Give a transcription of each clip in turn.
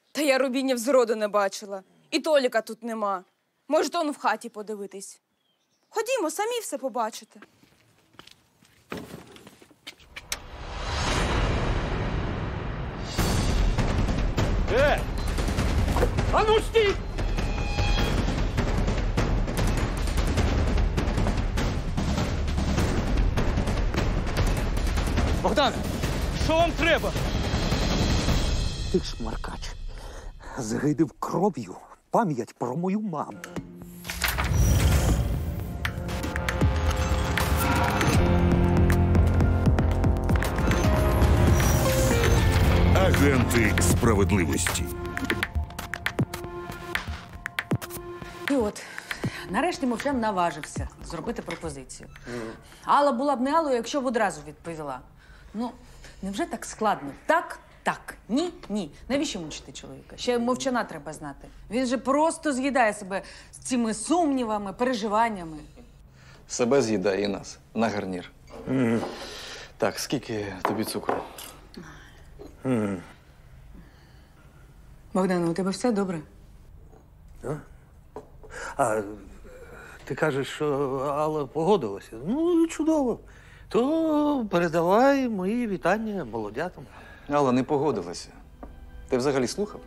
Та я Рубінів зроду не бачила. І Толіка тут нема. Можете он в хаті подивитись. Ходімо, самі все побачите. А ну стій! Богдане, що вам треба? Ти ж, Маркач, загидив кров'ю пам'ять про мою маму. Агенти справедливості. І от, нарешті Мовчан наважився зробити пропозицію. Алла була б не Аллою, якщо б одразу відповіла. Ну, невже так складно? Так, так, ні, ні. Навіщо мучити чоловіка? Ще Мовчана треба знати. Він же просто з'їдає себе з цими сумнівами, переживаннями. Себе з'їдає і нас. На гарнір. Так, скільки тобі цукру? Богдане, у тебе все добре? А ти кажеш, що Алла погодилася? Ну, чудово. То передавай мої вітання молодятам. Алла не погодилася. Ти взагалі слухав?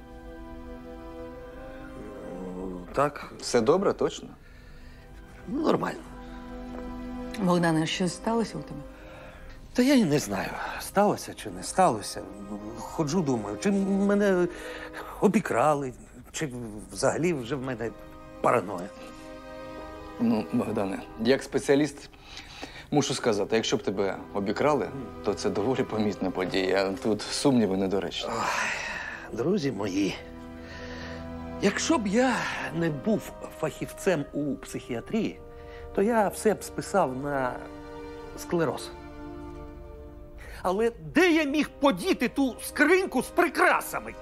Так, Все добре, точно? нормально. Богдане, щось сталося у тебе? Та я й не знаю, сталося чи не сталося. Ходжу, думаю, чи мене обікрали, чи взагалі вже в мене параноя. Ну, Богдане, як спеціаліст мушу сказати, якщо б тебе обікрали, то це доволі помітна подія. Тут сумніви недоречні. Друзі мої, якщо б я не був фахівцем у психіатрії, то я все б списав на склероз. Але де я міг подіти ту скриньку з прикрасами?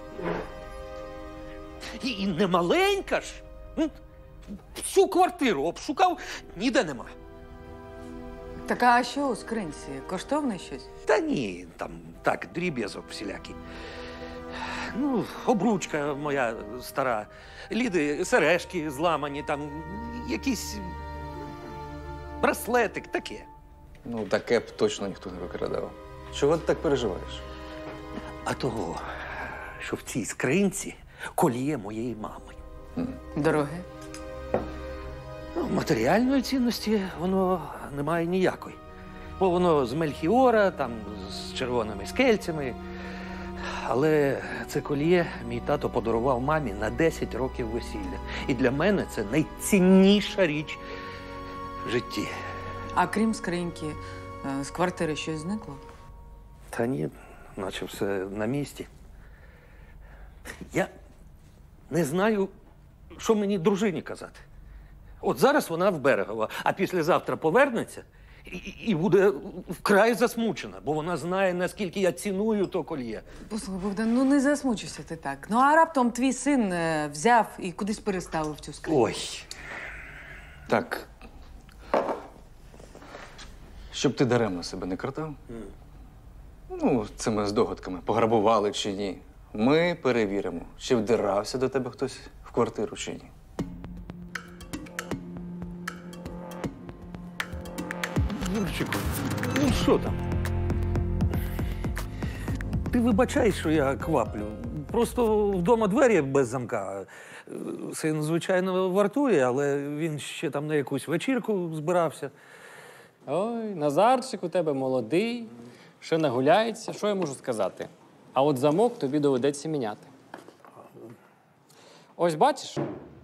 І не маленька ж. Всю квартиру обшукав, ніде нема. Так, а що у скринці? Коштовне щось? Та ні, там так, дріб'язок всілякий. Ну, обручка моя стара, Ліди сережки зламані, там якийсь браслетик, таке. Ну, таке б точно ніхто не викрадав. Чого ти так переживаєш? А того, що в цій скринці кольє моєї мами. Дороге? Ну, матеріальної цінності воно не має ніякої. Бо воно з Мельхіора, там, з червоними скельцями. Але це кольє мій тато подарував мамі на 10 років весілля. І для мене це найцінніша річ в житті. А крім скриньки, з квартири щось зникло? Та ні, наче все на місці. Я не знаю, що мені дружині казати. От зараз вона в Берегова, а післязавтра повернеться і буде вкрай засмучена, бо вона знає, наскільки я ціную то кольє. Послухай, Богдан, ну не засмучуйся ти так. Ну а раптом твій син взяв і кудись переставив цю скриньку. Ой. Так. Щоб ти даремно себе не картав. Ну, цими здогадками, пограбували чи ні. Ми перевіримо, чи вдирався до тебе хтось в квартиру чи ні. Юрчику, ну що там? Ти вибачай, що я кваплю. Просто вдома двері без замка. Син, звичайно, вартує, але він ще там на якусь вечірку збирався. Ой, Назарчик у тебе молодий, ще нагуляється. Що я можу сказати? А от замок тобі доведеться міняти. Ось бачиш?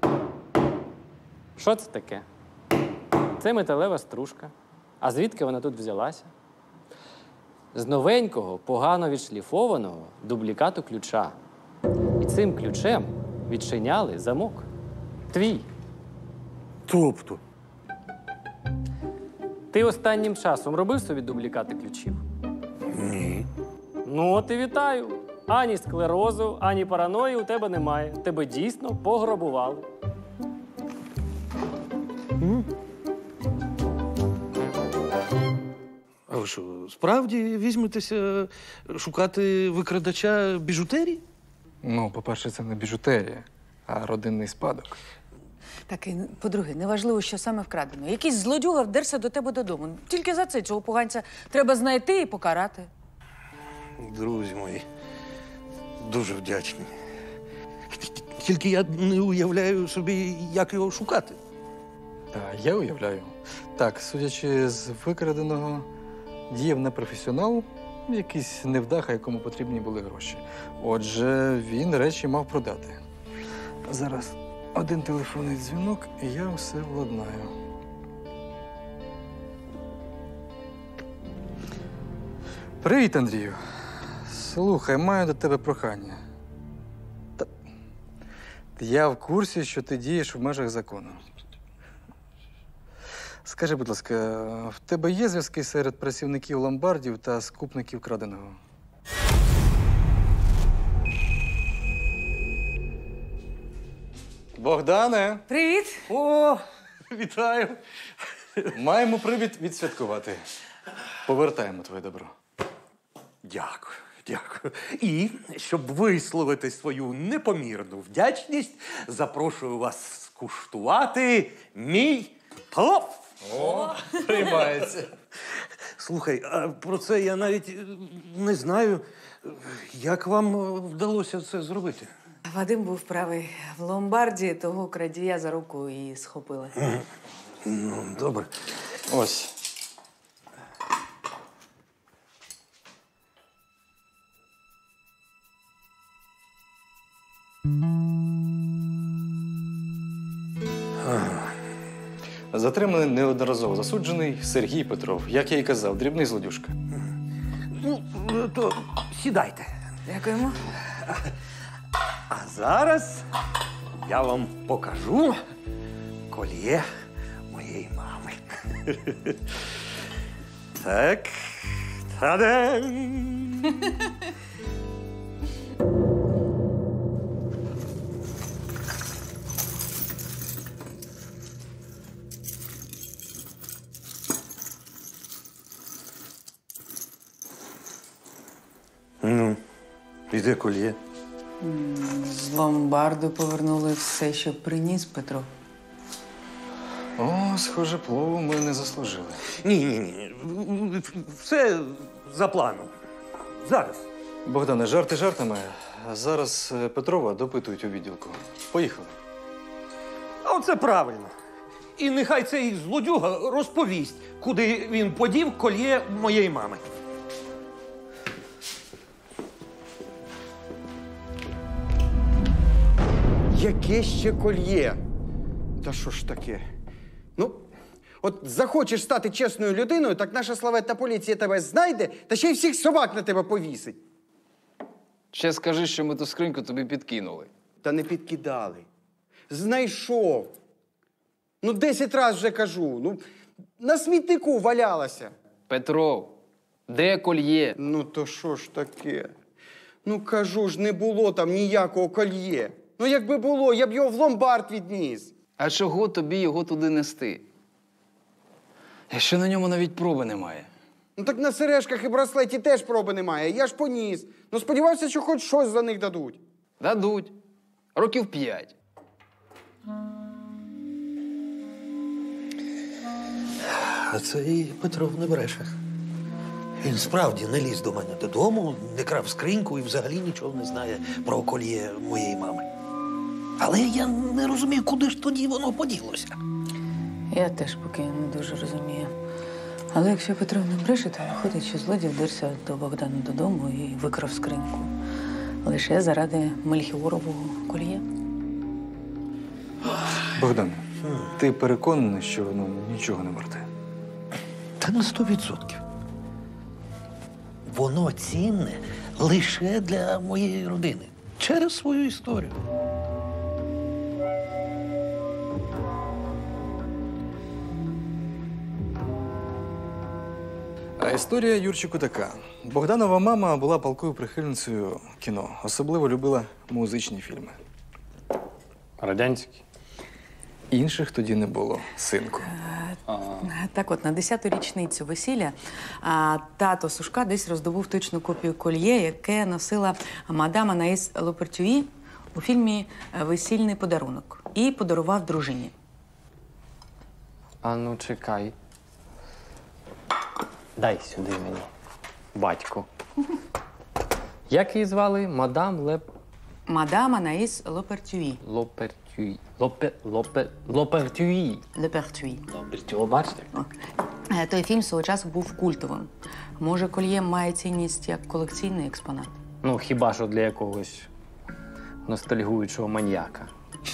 Що це таке? Це металева стружка. А звідки вона тут взялася? З новенького, погано відшліфованого дублікату ключа. І цим ключем відчиняли замок. Твій. Тобто? Ти останнім часом робив собі дублікати ключів? Ні. Ну, от і вітаю. Ані склерозу, ані параної у тебе немає. Тебе дійсно пограбували. А ви що, справді візьметеся шукати викрадача біжутерії? Ну, по-перше, це не біжутерія, а родинний спадок. Так, і по-друге, неважливо, що саме вкрадено. Якийсь злодюга вдерся до тебе додому. Тільки за це цього поганця треба знайти і покарати. Друзі мої, дуже вдячні. Тільки я не уявляю собі, як його шукати. А я уявляю. Так, судячи з викраденого, діяв непрофесіонал, якийсь невдаха, якому потрібні були гроші. Отже, він речі мав продати. Зараз один телефонний дзвінок, і я все владнаю. Привіт, Андрію. Слухай, маю до тебе прохання. Я в курсі, що ти дієш в межах закону. Скажи, будь ласка, в тебе є зв'язки серед працівників ломбардів та скупників краденого? Богдане, Привіт! О, вітаю! маємо привід відсвяткувати. Повертаємо твоє добро. Дякую, дякую. І, щоб висловити свою непомірну вдячність, запрошую вас скуштувати мій плов. Приймається. Слухай, а про це я навіть не знаю. Як вам вдалося це зробити? Вадим був правий. В ломбарді того крадія за руку і схопили. Ну, добре. Ось. Затриманий неодноразово засуджений Сергій Петров. Як я й казав, дрібний злодюжка. Ну, то сідайте. Дякуємо. А зараз я вам покажу кольє моєї мами. Так. Та-дам! Ну, і де кольє? З ломбарду повернули все, що приніс Петро. О, схоже, плову ми не заслужили. Ні. Все за планом. Зараз. Богдане, жарти жартами. Зараз Петрова допитують у відділку. Поїхали. А оце правильно. І нехай цей злодюга розповість, куди він подів кольє моєї мами. Яке ще кольє? Та що ж таке? Ну, от захочеш стати чесною людиною, так наша славетна поліція тебе знайде, та ще й всіх собак на тебе повісить. Ще скажи, що ми ту скриньку тобі підкинули. Та не підкидали. Знайшов. Ну, 10 разів вже кажу. Ну, на смітнику валялася. Петров, де кольє? Ну, то що ж таке? Ну, кажу ж, не було там ніякого кольє. Ну, якби було, я б його в ломбард відніс. А чого тобі його туди нести? Якщо на ньому навіть проби немає. Ну, так на сережках і браслеті теж проби немає. Я ж поніс. Ну, сподівався, що хоч щось за них дадуть. Дадуть. Років 5. А цей Петров не бреше. Він справді не ліз до мене додому, не крав скриньку і взагалі нічого не знає про кольє моєї мами. Але я не розумію, куди ж тоді воно поділося. Я теж поки не дуже розумію. Але якщо Петро не бреше, то виходить, що злодій вдерся до Богдана додому і викрав скриньку. Лише заради Мельхіорового кольє. Богдан, ти переконаний, що воно нічого не варте? Та на 100%. Воно цінне лише для моєї родини. Через свою історію. А історія Юрчику така. Богданова мама була палкою прихильницею кіно. Особливо любила музичні фільми. Радянський. Інших тоді не було, синку. Так от, на 10-ту річницю весілля тато Сушка десь роздобув точну копію кольє, яке носила мадам Анаїс Лопертюї у фільмі «Весільний подарунок» і подарував дружині. А ну, чекай. Дай сюди мені, батьку. Як її звали? Мадам Мадам Анаїс Лопертюї. Лопертюї. Лопертюї. Лепертюї. Лопертюї, бачите? Той фільм свого часу був культовим. Може, кольє має цінність як колекційний експонат? Ну, хіба що для якогось ностальгуючого маньяка.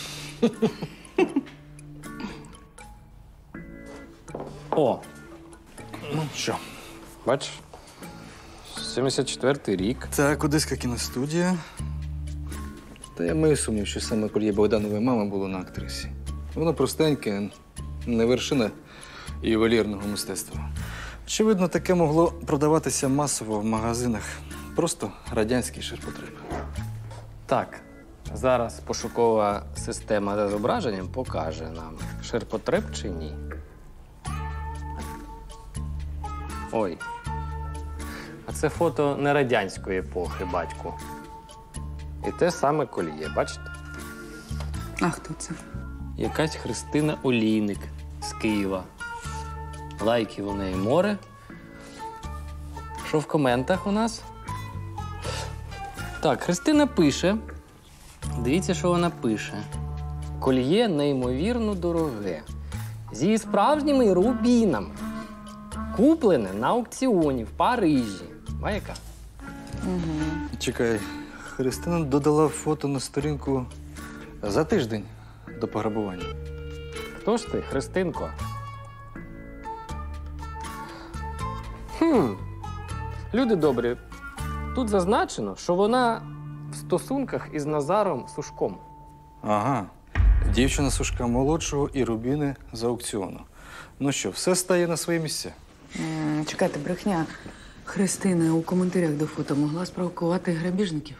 О! Ну що? Бачиш? 74-й рік. Так, одеська кіностудія. Та я маю сумнів, що саме кольє Богданової мами було на актрисі. Воно простеньке, не вершина ювелірного мистецтва. Очевидно, таке могло продаватися масово в магазинах. Просто радянський ширпотреб. Так, зараз пошукова система за зображенням покаже нам, ширпотреб чи ні. Ой. А це фото не радянської епохи, батьку. І те саме кольє, бачите? А хто це? Якась Христина Олійник з Києва. Лайків у неї море. Що в коментах у нас? Так, Христина пише. Дивіться, що вона пише. Кольє неймовірно дороге. Зі справжніми рубінами. Куплене на аукціоні в Парижі. А яка? Чекай, Христина додала фото на сторінку за тиждень до пограбування. Хто ж ти, Христинко? Люди добрі, тут зазначено, що вона в стосунках із Назаром Сушком. Ага. Дівчина Сушка молодшого і рубіни з аукціону. Ну що, все стає на свої місця? Чекайте, брехня. Христина у коментарях до фото могла спровокувати грабіжників.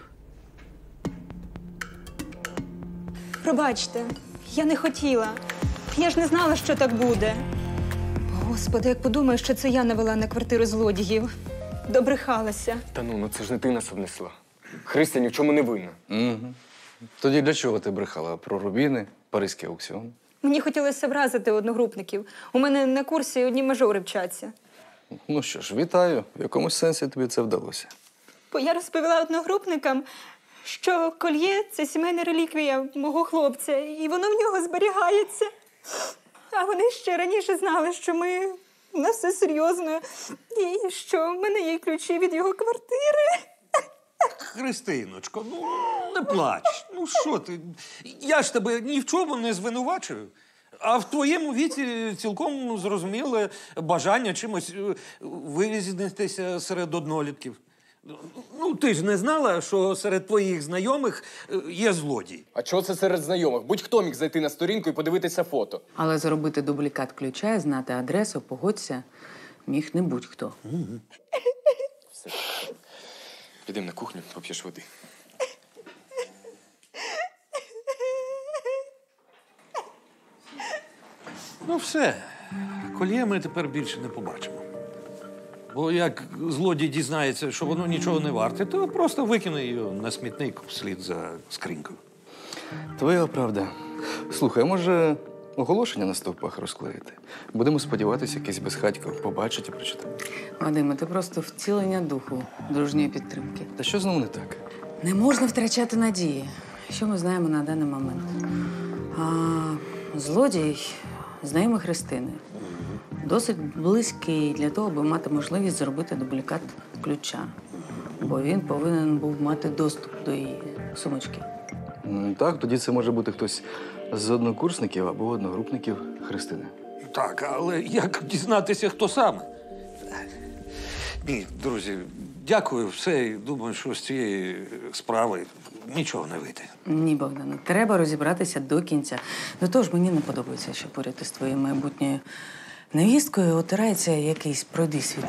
Пробачте, я не хотіла. Я ж не знала, що так буде. Господи, як подумаю, що це я навела на квартиру злодіїв. Добрехалася. Та ну це ж не ти нас обнесла. Христя ні в чому не винна. Угу. Тоді для чого ти брехала про рубіни, паризький аукціон? Мені хотілося вразити одногрупників. У мене на курсі одні мажори вчаться. Ну що ж, вітаю. В якомусь сенсі тобі це вдалося. Бо я розповіла одногрупникам, що кольє – це сімейна реліквія мого хлопця, і воно в нього зберігається. А вони ще раніше знали, що у нас все серйозно, і що в мене є ключі від його квартири. Христиночко, ну не плач. Ну що ти? Я ж тебе ні в чому не звинувачую. А в твоєму віці цілком зрозуміле бажання чимось вирізнитися серед однолітків. Ну, ти ж не знала, що серед твоїх знайомих є злодій. А чого це серед знайомих? Будь-хто міг зайти на сторінку і подивитися фото. Але зробити дублікат ключа, знати адресу, погодься, міг не будь-хто. Все. Підемо на кухню, поп'єш води. Ну все, кольє ми тепер більше не побачимо. Бо як злодій дізнається, що воно нічого не варте, то просто викине його на смітник вслід за скринькою. Твоя правда. Слухай, а може оголошення на стовпах розклеїти? Будемо сподіватися, якийсь безхатько побачить і прочитає. Вадиме, ти просто втілення духу дружньої підтримки. Та що знову не так? Не можна втрачати надії. Що ми знаємо на даний момент? Злодій знайомий Христини. Досить близький для того, аби мати можливість зробити дублікат ключа. Бо він повинен був мати доступ до її сумочки. Так, тоді це може бути хтось з однокурсників або одногрупників Христини. Так, але як дізнатися, хто саме? Ні, друзі, дякую, все. Думаю, що з цієї справи нічого не вийде. Ні, Богдане, треба розібратися до кінця. До того ж, мені не подобається, що поряд із твоєю майбутньою невісткою отирається якийсь пройдисвіт.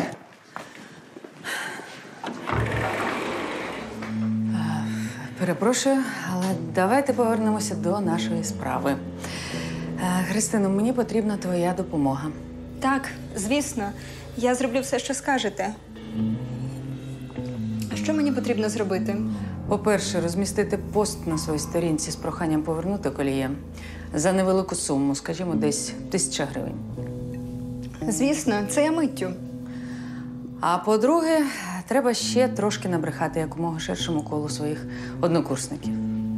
Перепрошую, але давайте повернемося до нашої справи. Христино, мені потрібна твоя допомога. Так, звісно. Я зроблю все, що скажете. А що мені потрібно зробити? По-перше, розмістити пост на своїй сторінці з проханням повернути Коліє за невелику суму, скажімо, десь 1000 гривень. Звісно, це я миттю. А по-друге, треба ще трошки набрехати якомога ширшому колу своїх однокурсників.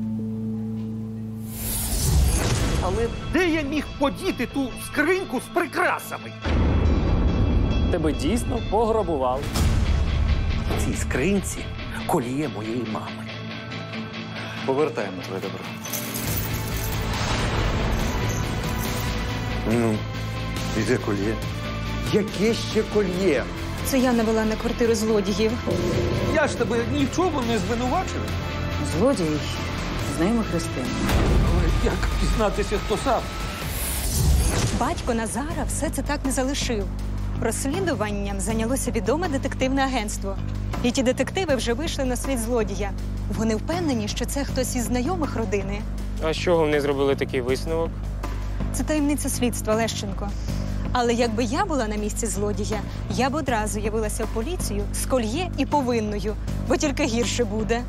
Але де я міг подіти ту скриньку з прикрасами? Тебе дійсно пограбували. В цій скринці коліє моєї мами. Повертаємо твоє добро. Ну, і де коліє? Яке ще кольє? Це я навела на квартиру злодіїв. Я ж тебе ні в чому не звинувачую. Злодій знайома Христина. Але як дізнатися, хто сам? Батько Назара все це так не залишив. Розслідуванням зайнялося відоме детективне агентство. І ті детективи вже вийшли на слід злодія. Вони впевнені, що це хтось із знайомих родини. А з чого вони зробили такий висновок? Це таємниця слідства, Лещенко. Але якби я була на місці злодія, я б одразу явилася в поліцію з кольє і повинною, бо тільки гірше буде.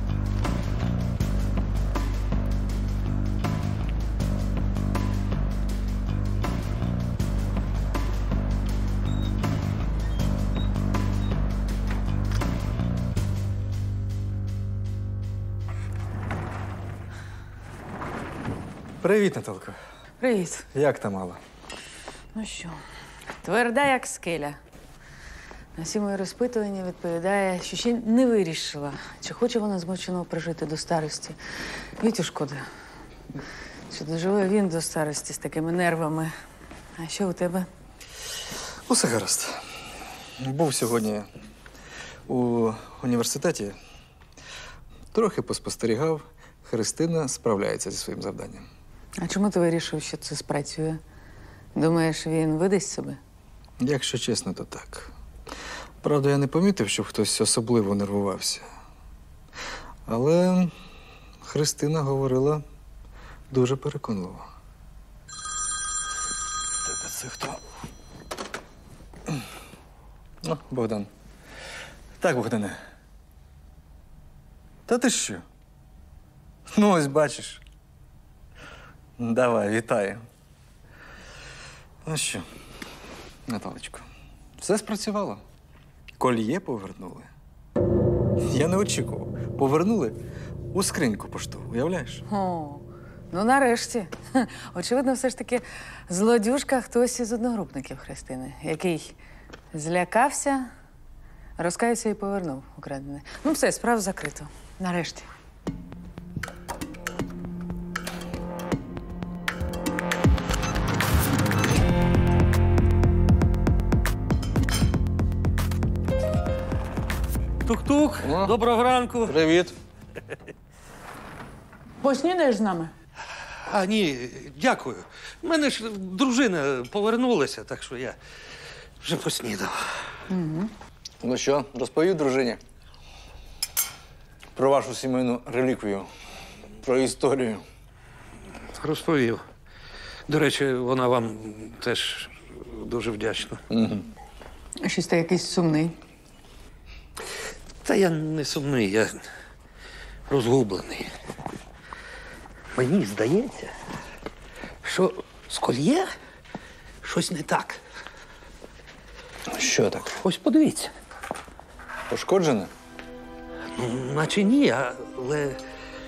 Привіт, Наталко. Привіт. Як там Алла? Ну що, тверда як скеля. На всі мої розпитування відповідає, що ще не вирішила, чи хоче вона змучено прожити до старості. Вітю шкода, що доживе він до старості з такими нервами. А що у тебе? Усе гаразд. Був сьогодні у університеті. Трохи поспостерігав. Христина справляється зі своїм завданням. А чому ти вирішив, що це спрацює? Думаєш, він видасть себе? Якщо чесно, то так. Правда, я не помітив, щоб хтось особливо нервувався. Але Христина говорила дуже переконливо. Так, а це хто? О, Богдан. Так, Богдане. Та ти що? Ну, ось бачиш. Давай, вітаю. Ну що, Наталочко, все спрацювало. Кольє повернули. Я не очікував. Повернули у скриньку поштову, уявляєш? О, ну нарешті. Очевидно, все ж таки злодюжка хтось із одногрупників Христини, який злякався, розкаявся і повернув украдене. Ну все, справу закрито. Нарешті. Тук-тук, О. доброго ранку. Привіт. Поснідаєш з нами? А, ні, дякую. У мене ж дружина повернулася, так що я вже поснідав. Ну що, розповів дружині про вашу сімейну реліквію, про історію. Розповів. До речі, вона вам теж дуже вдячна. Щось ти якийсь сумний. Та я не сумний, я розгублений. Мені здається, що з кольє щось не так. Що так? Ось подивіться. Пошкоджене? Ну, наче ні, але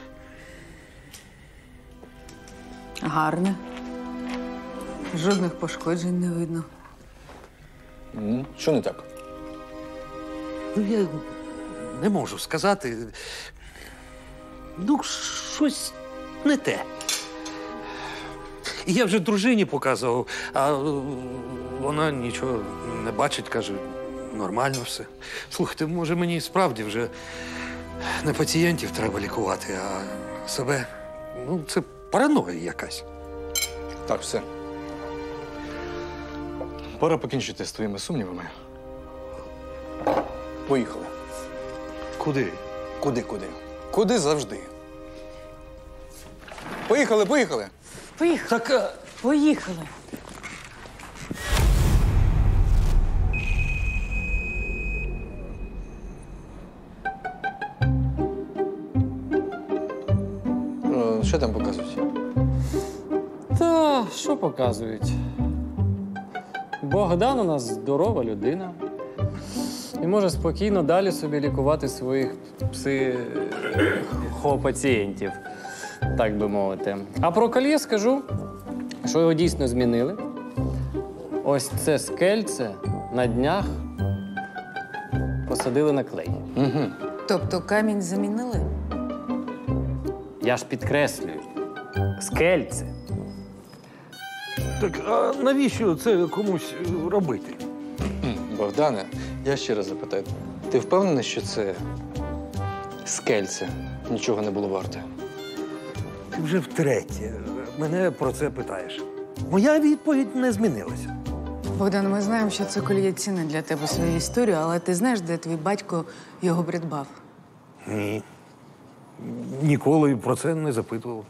Гарне. Жодних пошкоджень не видно. Що не так? ну, я не можу сказати. Ну, щось не те. І я вже дружині показував, а вона нічого не бачить, каже, нормально все. Слухайте, може, мені справді вже не пацієнтів треба лікувати, а себе. Ну, це параноя якась. Так, все. Пора покінчити з твоїми сумнівами. Поїхали. Куди? Куди? Куди завжди. Поїхали. Поїхали. Так, Поїхали. Що там показують? Та що показують? Богдан у нас здорова людина. І може спокійно далі собі лікувати своїх психопацієнтів, так би мовити. А про кольє скажу, що його дійсно змінили. Ось це скельце на днях посадили на клей. Тобто камінь замінили? Я ж підкреслюю. Скельце. Так а навіщо це комусь робити? Богдане, я ще раз запитаю. Ти впевнений, що це скельце нічого не було варте? Ти вже втретє мене про це питаєш. Моя відповідь не змінилася. Богдан, ми знаємо, що це кольє цінне для тебе свою історію, але ти знаєш, де твій батько його придбав? Ні. Ніколи про це не запитував.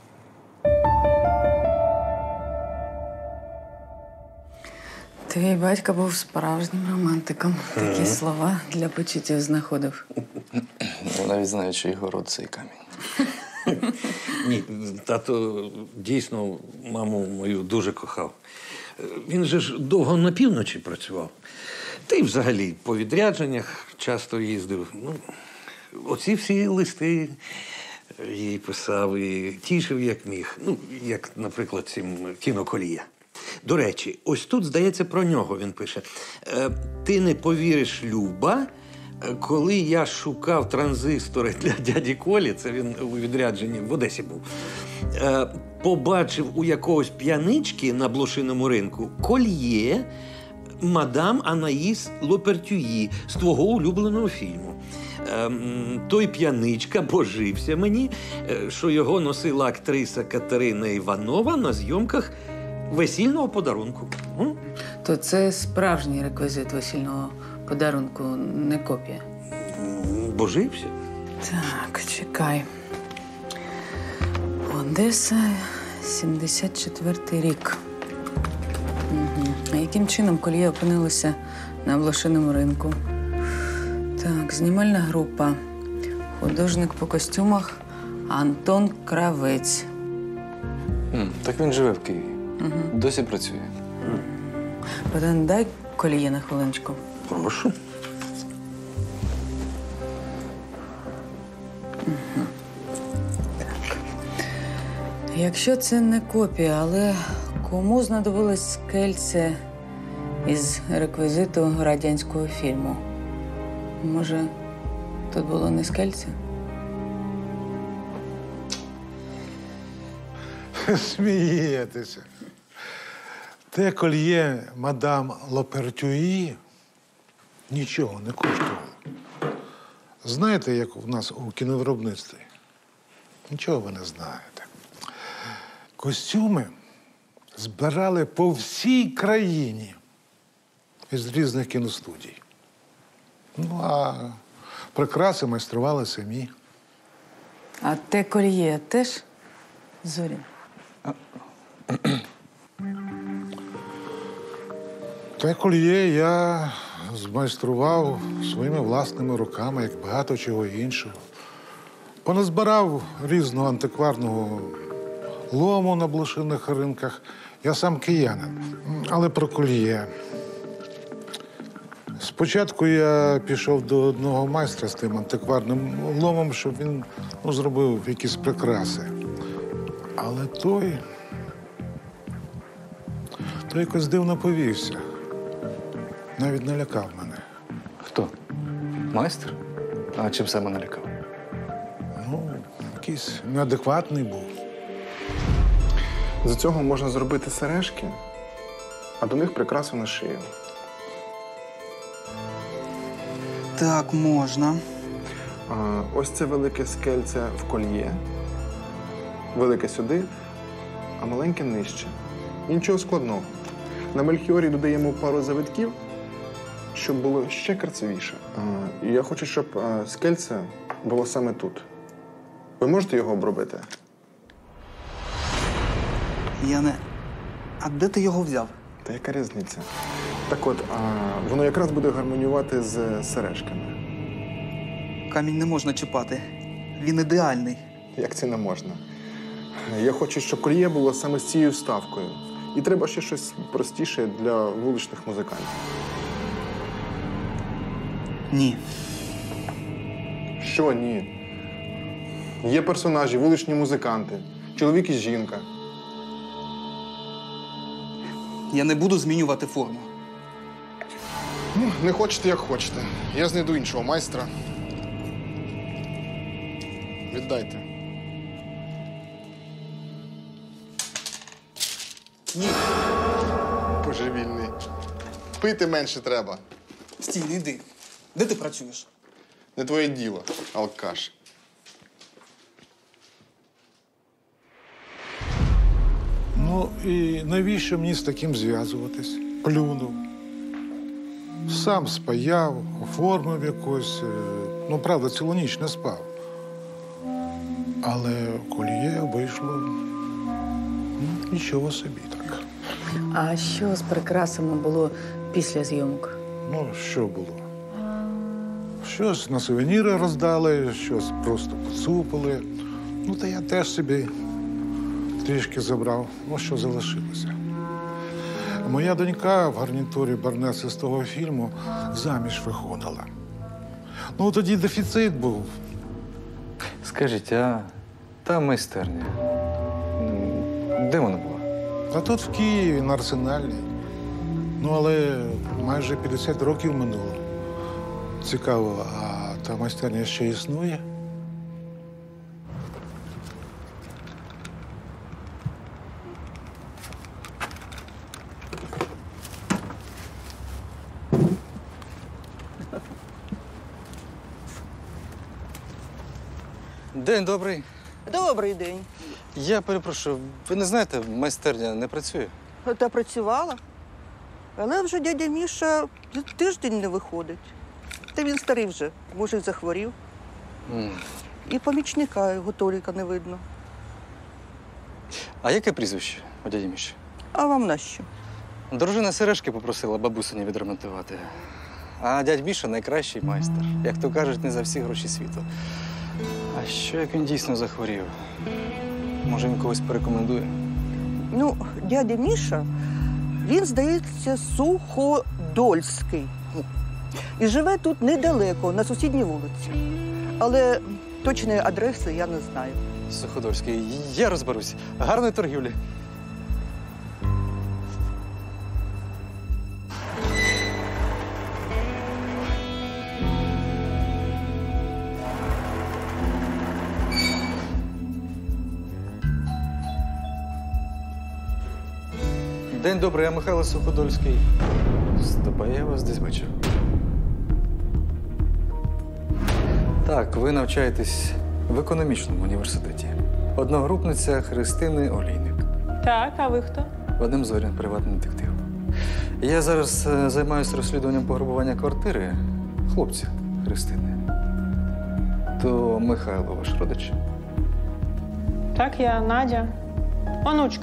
Твій батько був справжнім романтиком. Такі слова для почуттів знаходив. Я навіть знаю, що його род цей камінь. Ні, тато дійсно маму мою дуже кохав. Він же ж довго на півночі працював. Та й взагалі по відрядженнях часто їздив. Ну, оці всі листи їй писав і тішив, як міг. Ну, як, наприклад, цим кіноколія. До речі, ось тут, здається, про нього він пише. «Ти не повіриш, Люба, коли я шукав транзистори для дяді Колі, це він у відрядженні в Одесі був, побачив у якогось п'янички на блошиному ринку кольє мадам Анаїс Лопертюї з твого улюбленого фільму. Той п'яничка божився мені, що його носила актриса Катерина Іванова на зйомках весільного подарунку. То це справжній реквізит весільного подарунку, не копія. Божився. Так, чекай. Одеса, 74-й рік. А яким чином кольє опинилося на блошиному ринку? Так, знімальна група. Художник по костюмах Антон Кравець. Так він живе в Києві. Досі працює. Богдан, дай кольє на хвилиночку. Прошу. Якщо це не копія, але кому знадобилось скельце із реквізиту радянського фільму? Може, тут було не скельце? Смієтеся. Те кольє мадам Лопертюї нічого не коштувало. Знаєте, як у нас у кіновиробництві? Нічого ви не знаєте. Костюми збирали по всій країні із різних кіностудій. Ну, а прикраси майстрували самі. А те кольє теж Зорін? Те кольє я змайстрував своїми власними руками, як багато чого іншого. Поназбирав різного антикварного лому на блошиних ринках. Я сам киянин, але про кольє. Спочатку я пішов до одного майстра з тим антикварним ломом, щоб він зробив якісь прикраси. Але той якось дивно повівся. Навіть налякав мене. Хто? Майстер? А чим саме налякав? Ну, якийсь неадекватний був. З цього можна зробити сережки, а до них прикрасу на шию. Так, можна. Ось це велике скельце в кольє, велике сюди, а маленьке нижче. Нічого складного. На мельхіорі додаємо пару завитків, щоб було ще красивіше. І я хочу, щоб скельце було саме тут. Ви можете його обробити? А де ти його взяв? Та яка різниця? Так от, воно якраз буде гармонювати з сережками. Камінь не можна чіпати. Він ідеальний. Як це не можна? Я хочу, щоб кольє було саме з цією вставкою. І треба ще щось простіше для вуличних музикантів. Ні. Що ні? Є персонажі, вуличні музиканти, чоловік і жінка. Я не буду змінювати форму. Ну, не хочете, як хочете. Я знайду іншого майстра. Віддайте. Ні. Божевільний. Пити менше треба. Стій, не йди. Де ти працюєш? Не твоє діло, алкаш. Ну і навіщо мені з таким зв'язуватись? Плюнув. Сам спаяв, оформив якось. Ну, правда, цілу ніч не спав. Але кольє вийшло нічого собі так. А що з прикрасами було після зйомок? Ну, що було? Щось на сувеніри роздали, щось просто поцупили. Ну, та я теж собі трішки забрав. Ну, що залишилося. Моя донька в гарнітурі барнеси з того фільму заміж виходила. Ну, тоді дефіцит був. Скажіть, а та майстерня, де вона була? А тут в Києві, на Арсенальній. Ну, але майже 50 років минуло. Цікаво, а та майстерня ще існує? День добрий. Добрий день. Я перепрошую, ви не знаєте, майстерня не працює? Та працювала. Але вже дядя Міша тиждень не виходить. Та він старий вже, може, й захворів. І помічника його Толіка не видно. А яке прізвище у дяді Міші? А вам нащо? Дружина сережки попросила бабусині відремонтувати. А дядь Міша найкращий майстер. Як то кажуть, не за всі гроші світу. А що, як він дійсно захворів? Може, він когось порекомендує? Ну, дядя Міша, він, здається, Суходольський. І живе тут недалеко, на сусідній вулиці. Але точної адреси я не знаю. Суходольський, я розберусь. Гарної торгівлі. День добрий, я Михайло Суходольський. Стопа, я вас десь бачив. Так, ви навчаєтесь в економічному університеті. Одногрупниця Христини Олійник. Так, а ви хто? Вадим Зорін, приватний детектив. Я зараз займаюся розслідуванням пограбування квартири хлопця Христини. То Михайло ваш родич? Так, я Надя. Онучка.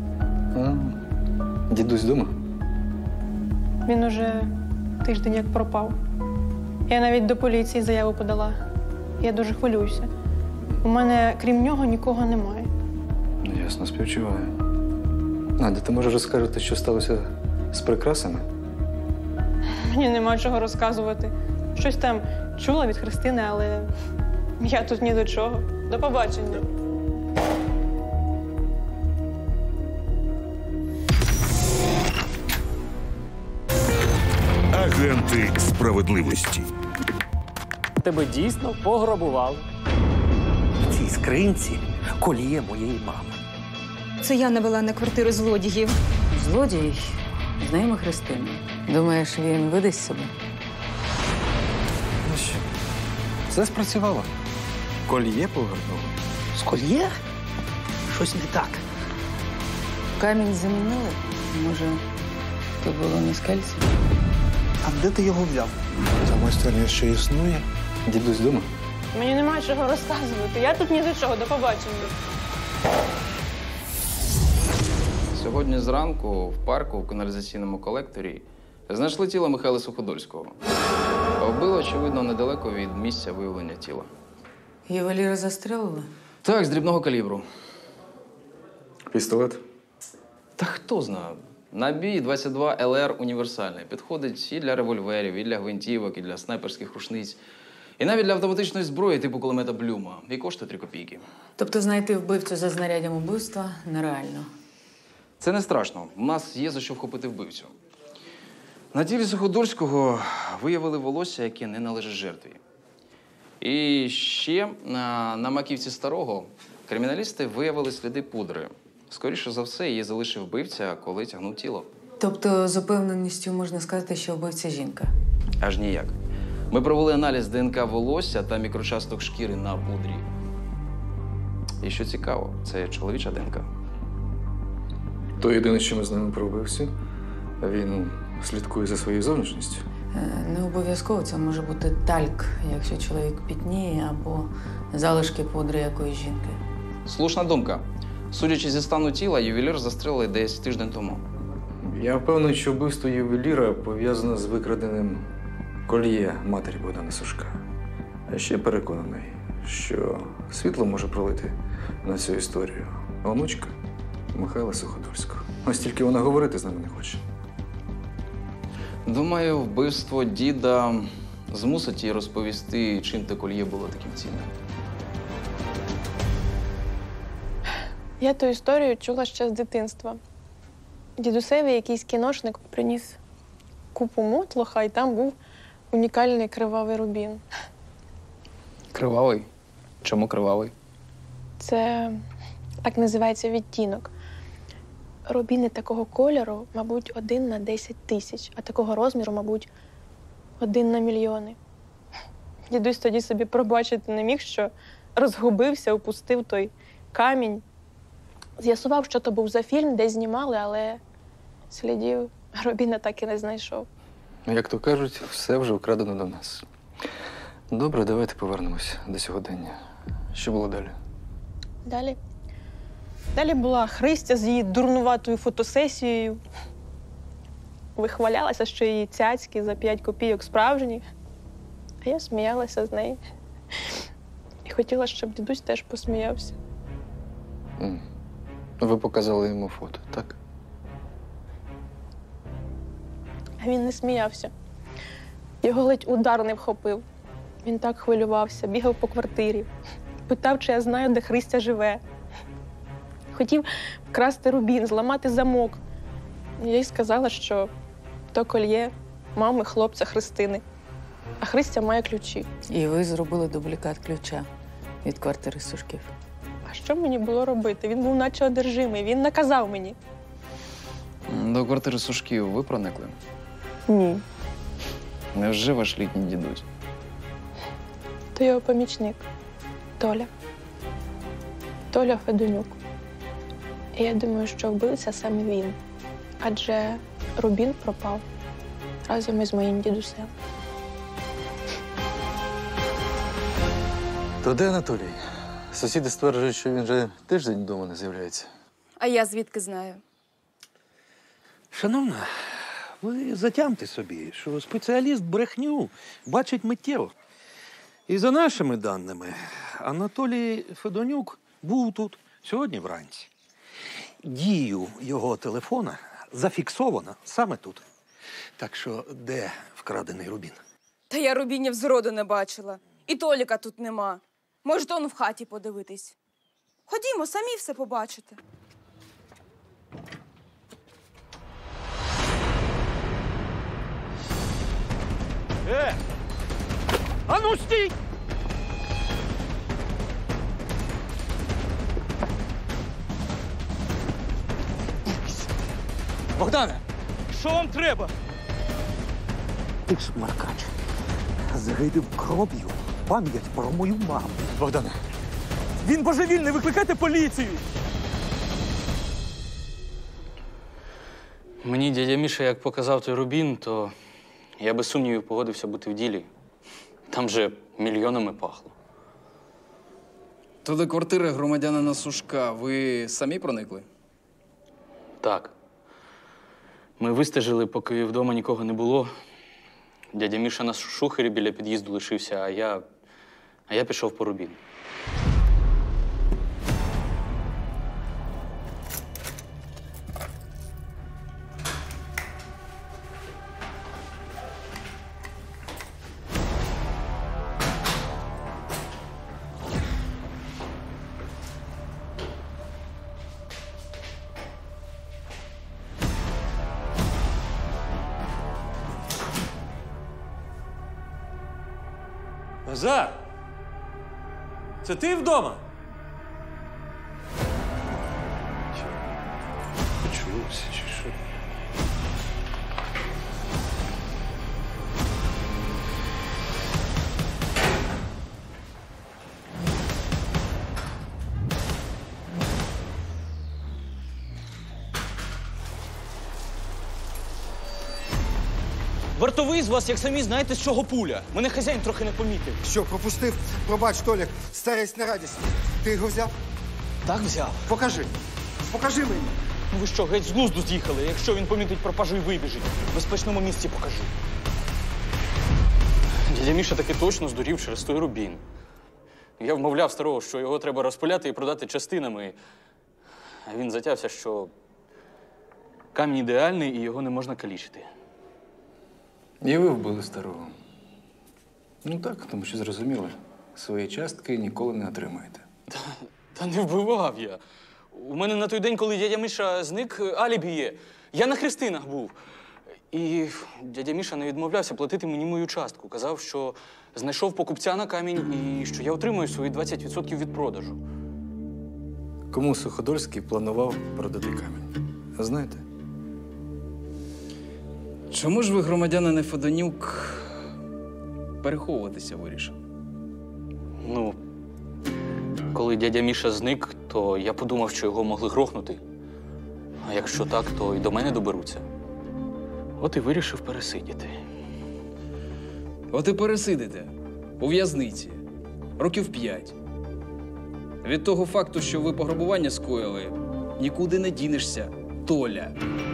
Дідусь вдома? Він уже тиждень як пропав. Я навіть до поліції заяву подала. Я дуже хвилююся. У мене, крім нього, нікого немає. Ясно, співчуваю. Надя, ти може розкажете, що сталося з прикрасами? Мені нема чого розказувати. Щось там чула від Христини, але я тут ні до чого. До побачення. Агенти справедливості. Тебе дійсно пограбували. В цій скринці коліє моєї мами. Це я навела на квартиру злодіїв. Злодій знайомий Христини. Думаєш, він видасть себе? Ну що, це спрацювало. Кольє пограбували. З кольє? Щось не так. Камінь замінили? Може, то було не скельце? А де ти його взяв? Та майстерня ще існує? Дідусь вдома? Мені немає чого розказувати. Я тут ні до чого. До побачення. Сьогодні зранку в парку в каналізаційному колекторі знайшли тіло Михайла Суходольського. Вбили, очевидно, недалеко від місця виявлення тіла. Ювеліра застрелили? Так, з дрібного калібру. Пістолет? Та хто знає. Набій 22 ЛР універсальний. Підходить і для револьверів, і для гвинтівок, і для снайперських рушниць. І навіть для автоматичної зброї типу кулемета Блюма. І коштує 3 копійки. Тобто знайти вбивцю за знаряддям убивства нереально. Це не страшно. У нас є за що вхопити вбивцю. На тілі Суходольського виявили волосся, яке не належить жертві. І ще на маківці старого криміналісти виявили сліди пудри. Скоріше за все, її залишив вбивця, коли тягнув тіло. Тобто з упевненістю можна сказати, що вбивця жінка? Аж ніяк. Ми провели аналіз ДНК волосся та мікрочасток шкіри на пудрі. І що цікаво, це чоловіча ДНК. То єдине, що ми знаємо про вбивцю, він слідкує за своєю зовнішністю. Не обов'язково це може бути тальк, якщо чоловік пітніє, або залишки пудри якоїсь жінки. Слушна думка. Судячи зі стану тіла, ювелір застрелили десь тиждень тому. Я впевнений, що вбивство ювеліра пов'язано з викраденим кольє матері Богдана Сушка. А ще переконаний, що світло може пролити на цю історію онучка Михайла Суходольського. Ось тільки вона говорити з нами не хоче. Думаю, вбивство діда змусить її розповісти, чим те кольє було таким цінним. Я ту історію чула ще з дитинства. Дідусеві якийсь кіношник приніс купу мотлоха, і там був унікальний кривавий рубін. Кривавий? Чому кривавий? Це так називається відтінок. Рубіни такого кольору, мабуть, 1 на 10 тисяч, а такого розміру, мабуть, 1 на мільйони. Дідусь тоді собі пробачити не міг, що розгубився, упустив той камінь. З'ясував, що то був за фільм, десь знімали, але слідів Рубіна так і не знайшов. Як то кажуть, все вже вкрадено до нас. Добре, давайте повернемось до сьогодення. Що було далі? Далі була Христя з її дурнуватою фотосесією. Вихвалялася, що її цяцьки за 5 копійок справжні. А я сміялася з неї. І хотіла, щоб дідусь теж посміявся. Ви показали йому фото, так? А він не сміявся. Його ледь удар не вхопив. Він так хвилювався, бігав по квартирі. Питав, чи я знаю, де Христя живе. Хотів вкрасти рубін, зламати замок. Я їй сказала, що то кольє мами хлопця Христини, а Христя має ключі. І ви зробили дублікат ключа від квартири Сушків. А що мені було робити? Він був наче одержимий, він наказав мені. До квартири Сушків ви проникли? Ні. Невже ваш літній дідусь? То його помічник Толя. Толя Федонюк. І я думаю, що вбивця саме він. Адже рубін пропав разом із моїм дідусем. То де Анатолій? Сусіди стверджують, що він вже тиждень вдома не з'являється. А я звідки знаю? Шановна, ви затямте собі, що спеціаліст брехню бачить миттєво. І за нашими даними, Анатолій Федонюк був тут сьогодні вранці. Дію його телефона зафіксовано саме тут. Так що де вкрадений рубін? Та я рубінів зроду не бачила. І Толіка тут нема. Можете он в хаті подивитись. Ходімо, самі все побачите. Ану, стій! Богдане, що вам треба? Ти ж, Маркач, згидив кров'ю пам'ять про мою маму. Богдане, він божевільний, викликайте поліцію! Мені дядя Міша як показав той рубін, то я без сумнівів погодився бути в ділі. Там же мільйонами пахло. То до квартири громадянина Сушка ви самі проникли? Так. Ми вистежили, поки вдома нікого не було. Дядя Міша на шухері біля під'їзду лишився, а я пішов по рубін. Назар! Це ти вдома? Почулося чи що? Вартовий з вас, як самі знаєте, з чого пуля. Мене хазяїн трохи не помітив. Що, пропустив? Пробач, Толік, старість не радість. Ти його взяв? Так взяв. Покажи. Покажи мені. Ну ви що, геть з глузду з'їхали? Якщо він помітить пропажу і вибіжить, в безпечному місці покажу. Дядя Міша таки точно здурів через той рубін. Я вмовляв старого, що його треба розпиляти і продати частинами. А він затявся, що камінь ідеальний і його не можна калічити. І ви вбили старого. Ну так, тому що зрозуміли, свої частки ніколи не отримаєте. Та не вбивав я. У мене на той день, коли дядя Міша зник, алібі є. Я на хрестинах був. І дядя Міша не відмовлявся платити мені мою частку. Казав, що знайшов покупця на камінь і що я отримую свої 20% від продажу. Кому Суходольський планував продати камінь? Знаєте? Чому ж ви, громадянин Федонюк, переховуватися вирішив? Ну, коли дядя Міша зник, то я подумав, що його могли грохнути. А якщо так, то і до мене доберуться. От і вирішив пересидіти. От і пересидите. У в'язниці. Років 5. Від того факту, що ви пограбування скоїли, нікуди не дінешся, Толя.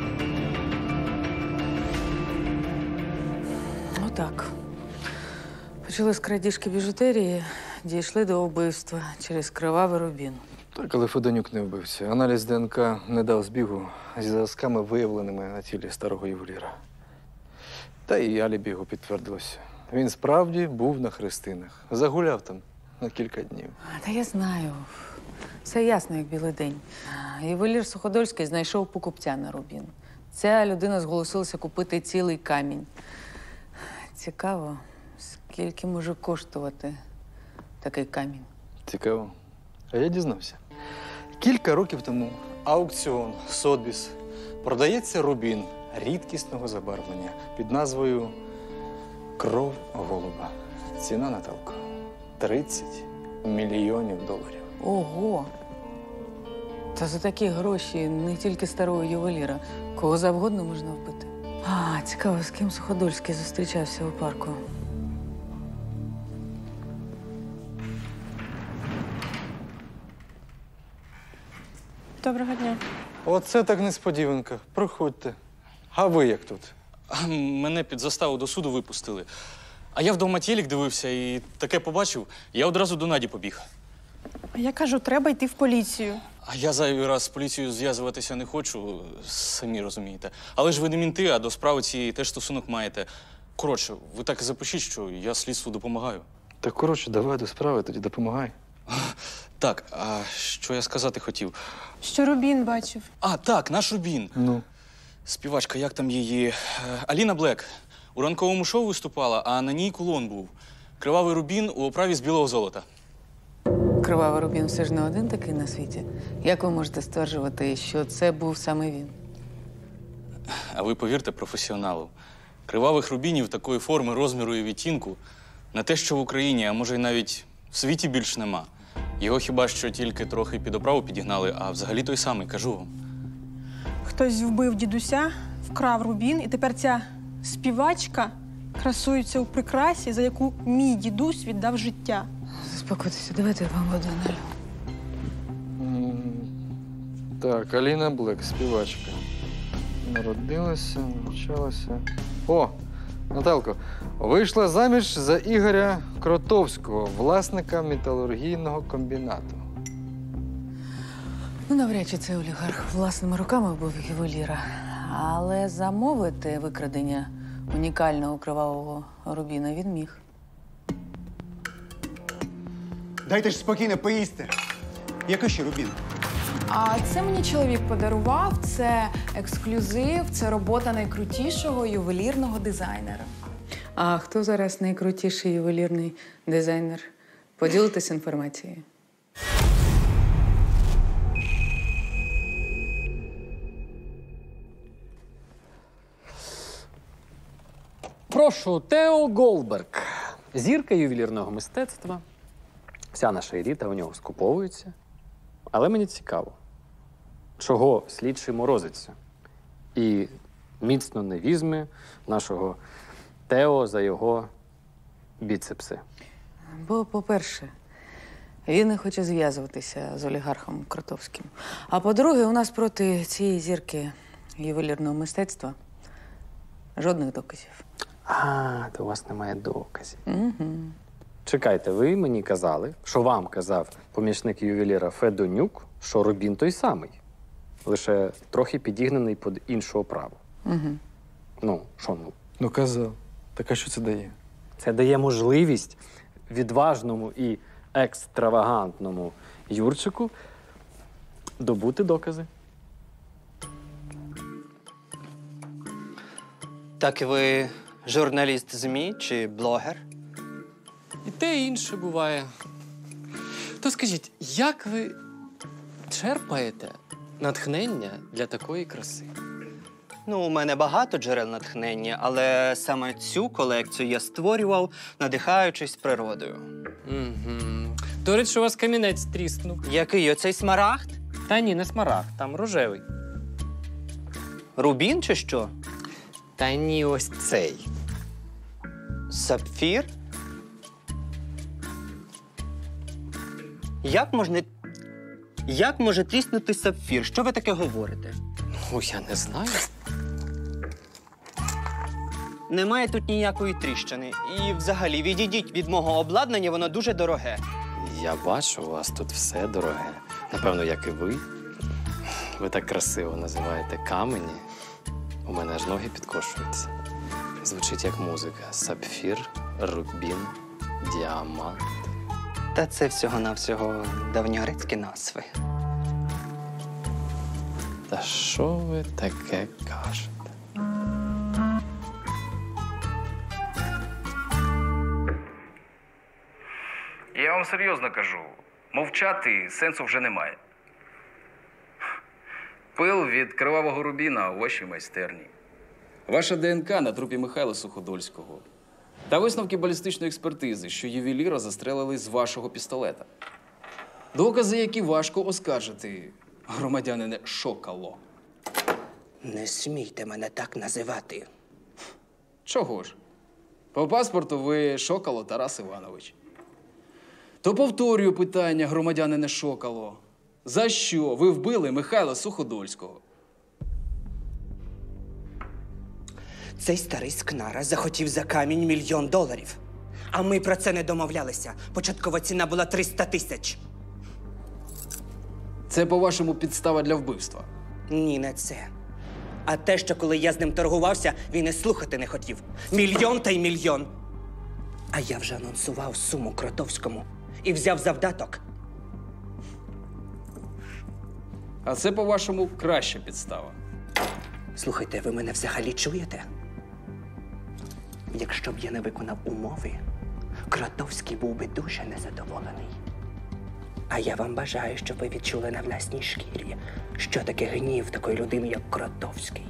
Так. Почали з крадіжки біжутерії, дійшли до вбивства через кривавий рубін. Так, але Федонюк не вбився. Аналіз ДНК не дав збігу зі зразками, виявленими на тілі старого ювеліра. Та і алібі його підтвердилося. Він справді був на хрестинах. Загуляв там на кілька днів. Та я знаю. Все ясно, як білий день. Ювелір Суходольський знайшов покупця на рубін. Ця людина зголосилася купити цілий камінь. Цікаво, скільки може коштувати такий камінь. Цікаво. А я дізнався. Кілька років тому аукціон Сотбіс продається рубін рідкісного забарвлення під назвою «Кров голуба». Ціна, Наталко, $30 мільйонів. Ого! Та за такі гроші не тільки старого ювеліра, кого завгодно можна вбити. А, цікаво, з ким Суходольський зустрічався у парку. Доброго дня. Оце так несподіванка. Проходьте. А ви як тут? А мене під заставу до суду випустили. А я вдома телек дивився і таке побачив, я одразу до Наді побіг. Я кажу, треба йти в поліцію. А я зайвий раз з поліцією зв'язуватися не хочу, самі розумієте. Але ж ви не мінти, а до справи цієї теж стосунок маєте. Коротше, ви так і запишіть, що я слідству допомагаю. Так, коротше, давай до справи, тоді допомагай. Так, а що я сказати хотів? Що рубін бачив. А, так, наш рубін. Ну? Співачка, як там її? Аліна Блек. У ранковому шоу виступала, а на ній кулон був. Кривавий рубін у оправі з білого золота. Кривавий рубін все ж не один такий на світі. Як ви можете стверджувати, що це був саме він? А ви повірте професіоналу. Кривавих рубінів такої форми, розміру і відтінку не те, що в Україні, а може й навіть в світі більш нема. Його хіба що тільки трохи під оправу підігнали, а взагалі той самий, кажу вам. Хтось вбив дідуся, вкрав рубін, і тепер ця співачка красується у прикрасі, за яку мій дідусь віддав життя. Заспокойтеся, давайте я вам воду налю. Так, Аліна Блек, співачка. Народилася, навчалася. О, Наталко, вийшла заміж за Ігоря Кротовського, власника металургійного комбінату. Ну, навряд чи цей олігарх власними руками вбив ювеліра. Але замовити викрадення унікального кривавого рубіна він міг. Дайте ж спокійно поїсти. Який ще рубін? А це мені чоловік подарував. Це ексклюзив, це робота найкрутішого ювелірного дизайнера. А хто зараз найкрутіший ювелірний дизайнер? Поділитесь інформацією. Прошу, Тео Голдберг. Зірка ювелірного мистецтва. Вся наша еліта у нього скуповується. Але мені цікаво, чого слідчий морозиться і міцно не візьме нашого Тео за його біцепси. Бо, по-перше, він не хоче зв'язуватися з олігархом Кротовським. А по-друге, у нас проти цієї зірки ювелірного мистецтва жодних доказів. А, то у вас немає доказів. Угу. Чекайте, ви мені казали, що вам казав помічник ювеліра Федонюк, що Рубін той самий. Лише трохи підігнаний під іншу оправу. Угу. Ну, що ну? Ну, казав. Так а що це дає? Це дає можливість відважному і екстравагантному Юрчику добути докази. Так ви журналіст ЗМІ чи блогер? І те, і інше буває. То скажіть, як ви черпаєте натхнення для такої краси? Ну, у мене багато джерел натхнення, але саме цю колекцію я створював, надихаючись природою. Угу. До речі, у вас камінець тріснув. Який, оцей смарагд? Та ні, не смарагд, там рожевий. Рубін чи що? Та ні, ось цей. Сапфір? Як може тріснути сапфір? Що ви таке говорите? Ну, я не знаю. Немає тут ніякої тріщини. І взагалі, відійдіть від мого обладнання, воно дуже дороге. Я бачу, у вас тут все дороге. Напевно, як і ви. Ви так красиво називаєте камені. У мене аж ноги підкошуються. Звучить як музика. Сапфір, рубін, діамант. Та це всього-навсього давньогрецькі назви. Та що ви таке кажете? Я вам серйозно кажу, мовчати сенсу вже немає. Пил від кривавого рубіна у вашій майстерні. Ваша ДНК на трупі Михайла Суходольського. Та висновки балістичної експертизи, що ювеліра застрелили з вашого пістолета. Докази, які важко оскаржити, громадянине Шокало. Не смійте мене так називати. Чого ж? По паспорту ви Шокало Тарас Іванович. То повторюю питання, громадянине Шокало. За що ви вбили Михайла Суходольського? Цей старий скнара захотів за камінь $1 мільйон. А ми про це не домовлялися. Початкова ціна була 300 тисяч. Це, по-вашому, підстава для вбивства? Ні, не це. А те, що коли я з ним торгувався, він і слухати не хотів. 1 мільйон та й 1 мільйон. А я вже анонсував суму Кротовському і взяв завдаток. А це, по-вашому, краща підстава. Слухайте, ви мене взагалі чуєте? Якщо б я не виконав умови, Кротовський був би дуже незадоволений. А я вам бажаю, щоб ви відчули на власній шкірі, що таке гнів такої людини, як Кротовський.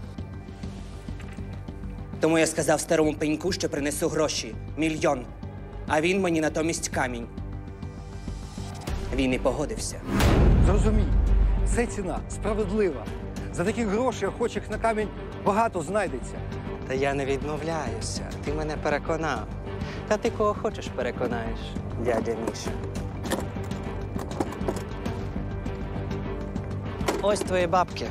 Тому я сказав старому пеньку, що принесу гроші – 1 мільйон. А він мені натомість камінь. Він і погодився. Зрозумій, це ціна справедлива. За такі гроші охочих на камінь багато знайдеться. Та я не відмовляюся. Ти мене переконав. Та ти кого хочеш переконаєш, дядя Міша. Ось твої бабки.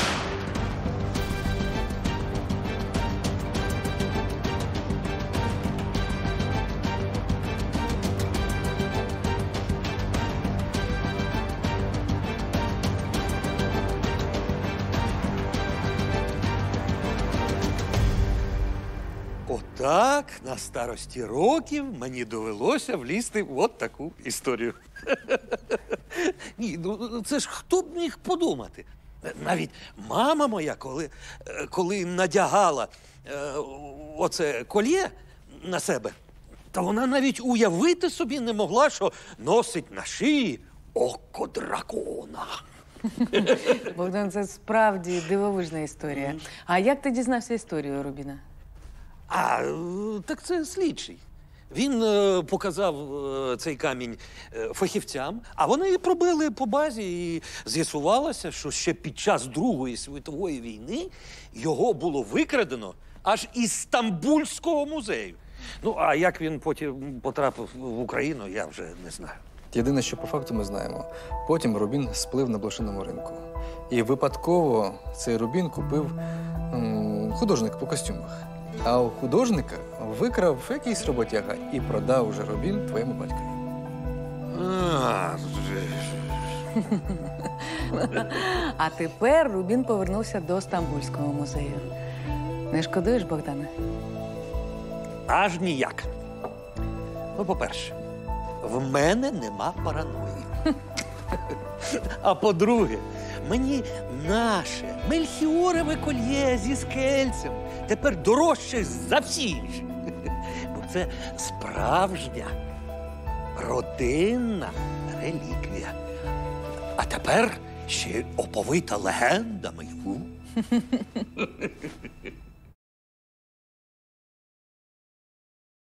Отак, на старості років мені довелося влізти в от таку історію. Ні, ну це ж хто б міг подумати? Навіть мама моя, коли надягала оце кольє, на себе. Та вона навіть уявити собі не могла, що носить на шиї око дракона. Богдан, це справді дивовижна історія. А як ти дізнався історію Рубіна? Так це слідчий. Він показав цей камінь фахівцям, а вони пробили по базі і з'ясувалося, що ще під час Другої світової війни його було викрадено аж із Стамбульського музею. Ну, а як він потім потрапив в Україну, я вже не знаю. Єдине, що по факту ми знаємо, потім Рубін сплив на блошиному ринку. І випадково цей Рубін купив художник по костюмах. А у художника викрав якийсь роботяга і продав уже Рубін твоєму батькові. А тепер Рубін повернувся до Стамбульського музею. Не шкодуєш, Богдане? Аж ніяк. Ну, по-перше, в мене нема параної. А по-друге, мені наше мельхіорове кольє зі скельцем тепер дорожче за всі інші. Бо це справжня родинна реліквія. А тепер ще й оповита легендами.